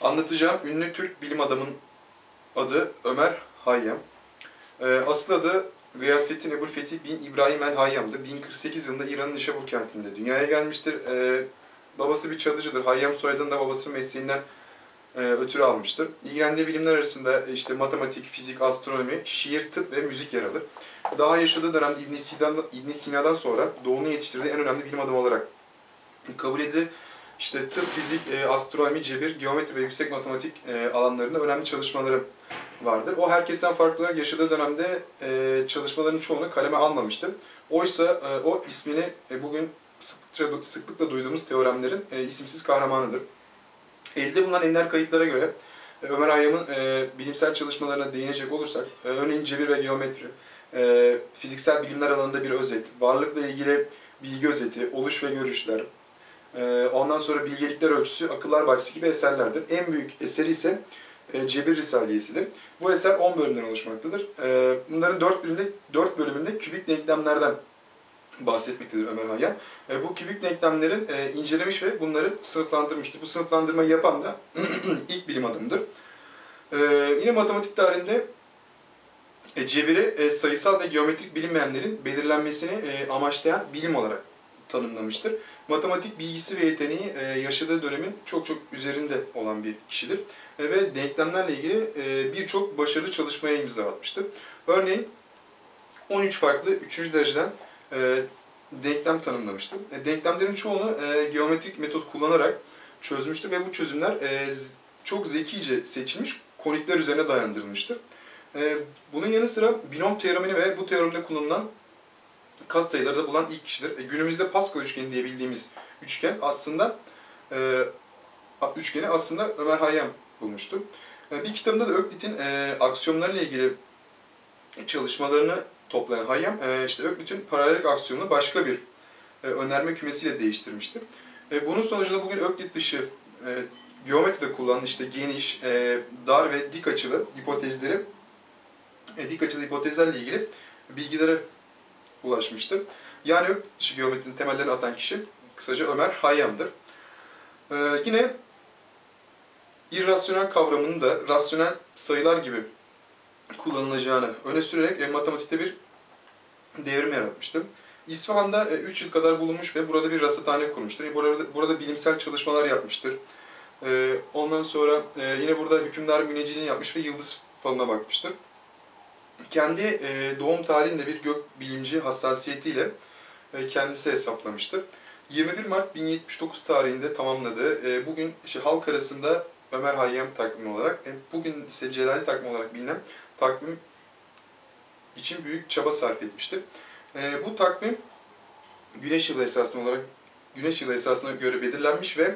Anlatacağım ünlü Türk bilim adamının adı Ömer Hayyam. Asıl adı Gıyasettin Ebu'l-Fetih bin İbrahim el-Hayyam'dır. 1048 yılında İran'ın Nişabur kentinde dünyaya gelmiştir. Babası bir çadıcıdır. Hayyam soyadını da babasının mesleğinden ötürü almıştır. İlgilendiği bilimler arasında işte matematik, fizik, astronomi, şiir, tıp ve müzik yer alır. Daha yaşadığı dönemde İbn Sina'dan sonra Doğu'nun yetiştirdiği en önemli bilim adamı olarak kabul edilir. İşte tıp, fizik, astronomi, cebir, geometri ve yüksek matematik alanlarında önemli çalışmaları vardır. O herkesten farklı olarak yaşadığı dönemde çalışmalarının çoğunu kaleme almamıştır. Oysa o ismini bugün sıklıkla duyduğumuz teoremlerin isimsiz kahramanıdır. Elde bulunan ender kayıtlara göre Ömer Hayyam'ın bilimsel çalışmalarına değinecek olursak, örneğin cebir ve geometri, fiziksel bilimler alanında bir özet, varlıkla ilgili bilgi özeti, oluş ve görüşler, ondan sonra bilgelikler ölçüsü, akıllar bahsi gibi eserlerdir. En büyük eseri ise Cebir Risalesi'dir. Bu eser 10 bölümden oluşmaktadır. Bunların 4 bölümünde kübik denklemlerden bahsetmektedir Ömer Hayyam. Bu kübik denklemlerin incelemiş ve bunları sınıflandırmıştır. Bu sınıflandırmayı yapan da ilk bilim adamıdır. Yine matematik tarihinde cebiri sayısal ve geometrik bilinmeyenlerin belirlenmesini amaçlayan bilim olarak tanımlamıştır. Matematik bilgisi ve yeteneği yaşadığı dönemin çok üzerinde olan bir kişidir. Ve denklemlerle ilgili birçok başarılı çalışmaya imza atmıştır. Örneğin 13 farklı 3. dereceden denklem tanımlamıştır. Denklemlerin çoğunu geometrik metot kullanarak çözmüştür ve bu çözümler çok zekice seçilmiş konikler üzerine dayandırılmıştır. Bunun yanı sıra binom teoremini ve bu teoremde kullanılan katsayıları da bulan ilk kişidir. Günümüzde Pascal üçgeni diye bildiğimiz üçgeni aslında Ömer Hayyam bulmuştur. Bir kitabında da Öklit'in aksiyomlarıyla ilgili çalışmalarını toplayan Hayyam, işte Öklit'in paralellik aksiyonunu başka bir önerme kümesiyle değiştirmiştir. Bunun sonucunda bugün Öklit dışı geometride kullanılan işte geniş, dar ve dik açılı hipotezlerle ilgili bilgilere ulaşmıştır. Yani Öklit dışı geometrinin temellerini atan kişi kısaca Ömer Hayyam'dır. Yine irrasyonel kavramını da rasyonel sayılar gibi kullanılacağını öne sürerek matematikte bir devrim yaratmıştır. İsfahan'da 3 yıl kadar bulunmuş ve burada bir rasathane kurmuştur. Burada bilimsel çalışmalar yapmıştır. Ondan sonra yine burada hükümdar müneccimliğini yapmış ve yıldız falına bakmıştır. Kendi doğum tarihinde bir gök bilimci hassasiyetiyle kendisi hesaplamıştır. 21 Mart 1079 tarihinde tamamladığı, bugün halk arasında Ömer Hayyam takvimi olarak, bugün ise Celali takvimi olarak bilinen takvim için büyük çaba sarf etmiştir. Bu takvim Güneş yılı esasına göre belirlenmiş ve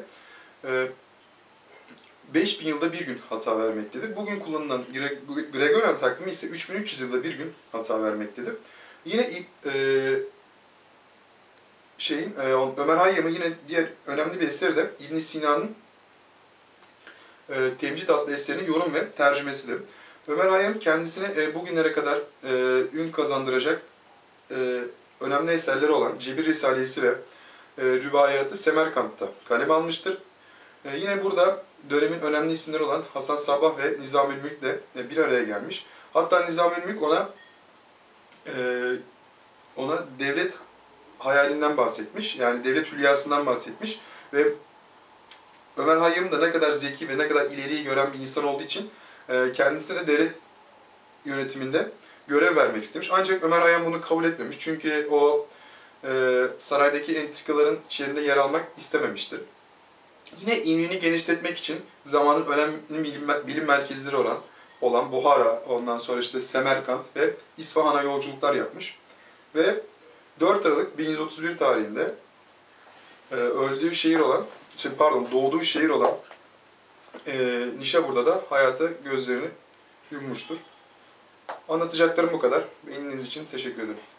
5000 yılda bir gün hata vermektedir. Bugün kullanılan Gregorian takvimi ise 3300 yılda bir gün hata vermektedir. Yine Ömer Hayyam'ın yine diğer önemli bir eseri de İbn Sina'nın Temcid adlı eserinin yorum ve tercümesidir. Ömer Hayyam kendisine bugünlere kadar ün kazandıracak önemli eserleri olan Cebir Risalesi ve Rübaiyatı Semerkant'ta kaleme almıştır. Yine burada dönemin önemli isimleri olan Hasan Sabbah ve Nizamülmülk de bir araya gelmiş. Hatta Nizamülmülk ona devlet hayalinden bahsetmiş, yani devlet hülyasından bahsetmiş ve Ömer Hayyam'ın da ne kadar zeki ve ne kadar ileriyi gören bir insan olduğu için kendisine devlet yönetiminde görev vermek istemiş. Ancak Ömer Hayyam bunu kabul etmemiş. Çünkü o saraydaki entrikaların içerisinde yer almak istememiştir. Yine ilmini genişletmek için zamanın önemli bilim merkezleri olan Buhara, ondan sonra işte Semerkant ve İsfahan'a yolculuklar yapmış. Ve 4 Aralık 1131 tarihinde doğduğu şehir olan Nişabur'da da hayata gözlerini yummuştur. Anlatacaklarım bu kadar. Dinlediğiniz için teşekkür ederim.